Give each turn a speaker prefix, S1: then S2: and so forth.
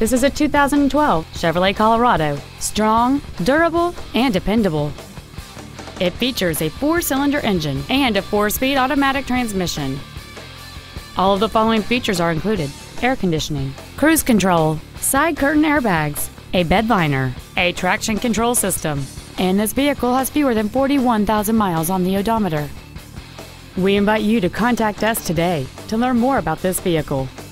S1: This is a 2012 Chevrolet Colorado. Strong, durable, and dependable. It features a 4-cylinder engine and a 4-speed automatic transmission. All of the following features are included: air conditioning, cruise control, side curtain airbags, a bed liner, a traction control system, and this vehicle has fewer than 41,000 miles on the odometer. We invite you to contact us today to learn more about this vehicle.